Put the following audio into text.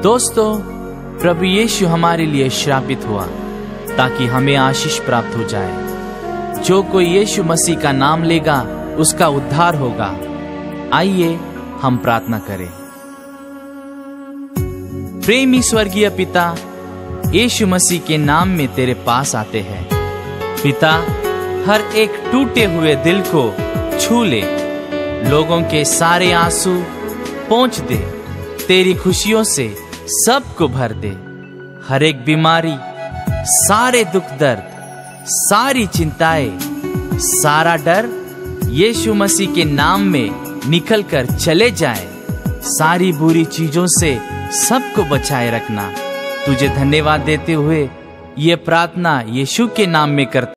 दोस्तों, प्रभु यीशु हमारे लिए श्रापित हुआ ताकि हमें आशीष प्राप्त हो जाए। जो कोई यीशु मसीह का नाम लेगा उसका उद्धार होगा। आइए हम प्रार्थना करें। प्रेमी स्वर्गीय पिता, यीशु मसीह के नाम में तेरे पास आते हैं। पिता, हर एक टूटे हुए दिल को छू ले, लोगों के सारे आंसू पोंछ दे, तेरी खुशियों से सबको भर दे। हर एक बीमारी, सारे दुख दर्द, सारी चिंताएं, सारा डर यीशु मसीह के नाम में निकल कर चले जाए। सारी बुरी चीजों से सबको बचाए रखना। तुझे धन्यवाद देते हुए ये प्रार्थना यीशु के नाम में करते